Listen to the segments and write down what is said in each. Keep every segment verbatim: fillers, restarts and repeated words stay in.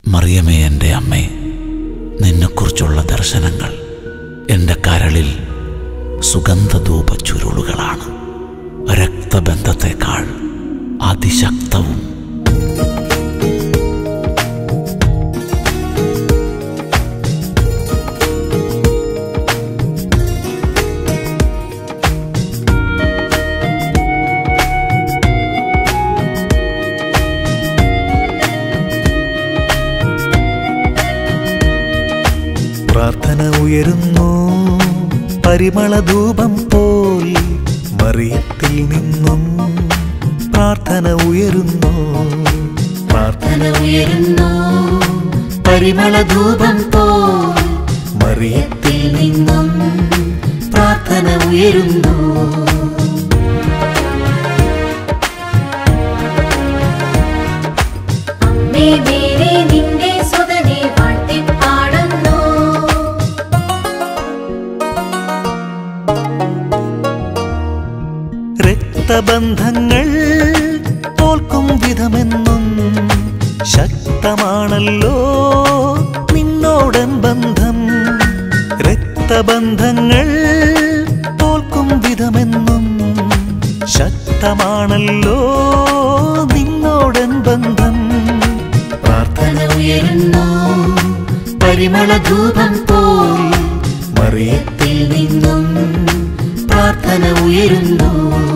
മറിയമേ, എൻ്റെ അമ്മേ, നിന്നെക്കുറിച്ചുള്ള ദർശനങ്ങൾ എൻ്റെ കരളിൽ സുഗന്ധധൂപ ചുരുളുകളാണ്, രക്തബന്ധത്തെക്കാൾ അതിശക്തവും. പ്രാർത്ഥന ഉയരുന്നു പരിമളധൂപം പോൽ മറിയത്തിൽ നിന്നും. പ്രാർത്ഥന ഉയരുന്നു പ്രാർത്ഥന ഉയരുന്നു പരിമളധൂപം പോൽ മറിയത്തിൽ നിന്നും. പ്രാർത്ഥന ഉയരുന്നു. അമ്മേ മേരെ നിന്റെ സുതനെ വാഴ്ത്തിപ്പാടുന്നു. രക്തബന്ധങ്ങൾ തോൽക്കും വിധമെന്നും ശക്തമാണല്ലോ നിന്നോടൻ ബന്ധം. രക്തബന്ധങ്ങൾ തോൽക്കും വിധമെന്നും ശക്തമാണല്ലോ നിന്നോടൻ ബന്ധം. പ്രാർത്ഥന ഉയരുന്നു പരിമളധൂപം പോൽ മറിയത്തിൽ നിന്നും. പ്രാർത്ഥന ഉയരുന്നു.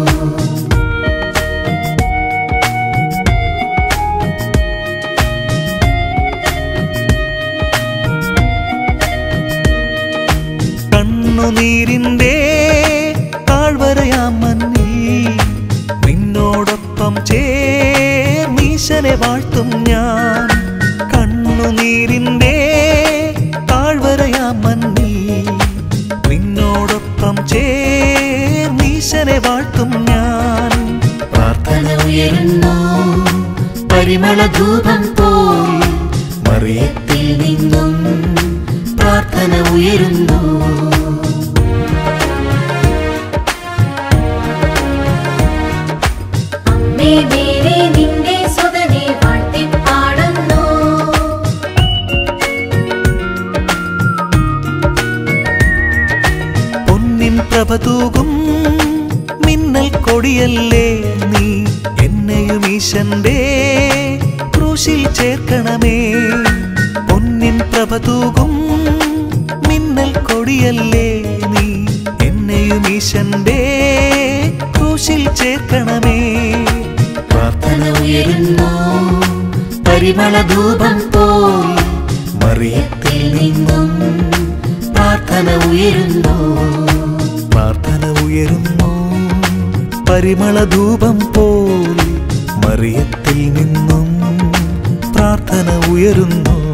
കണ്ണുനീരിൻ്റെ താഴ്വരയാം മണ്ണിൽ നിന്നോടൊപ്പം ചേർന്നീശനെ വാഴ്ത്തും ഞാൻ. കണ്ണുനീരിൻ്റെ താഴ്വരയാം മണ്ണിൽ നിന്നോടൊപ്പം ചേർന്നീശനെ വാഴ്ത്തും ഞാൻ. പ്രാർത്ഥന ഉയരുന്നു പരിമളധൂപം പോൽ മറിയത്തിൽ നിന്നും. പ്രാർത്ഥന ഉയരുന്നു. അമ്മേ മേരെ നിന്റെ സുതനെ വാഴ്ത്തിപ്പാടുന്നു. പൊന്നിൻ പ്രഭ തൂകും മിന്നൽ കൊടിയല്ലേ നീ, എന്നെയും ഈശന്റെ ക്രൂശിൽ ചേർക്കണമേ. പൊന്നിൻ പ്രഭ തൂകും മിന്നൽ കൊടിയല്ലേ നീ, എന്നെയും ഈശന്റെ ക്രൂശിൽ ചേർക്കണമേ. പ്രാർത്ഥന ഉയരുന്നു പരിമളധൂപം പോൽ മറിയത്തിൽ നിന്നും. പ്രാർത്ഥന ഉയരുന്നു. പ്രാർത്ഥന ഉയരുന്നു പരിമളധൂപം പോൽ മറിയത്തിൽ നിന്നും. പ്രാർത്ഥന ഉയരുന്നു.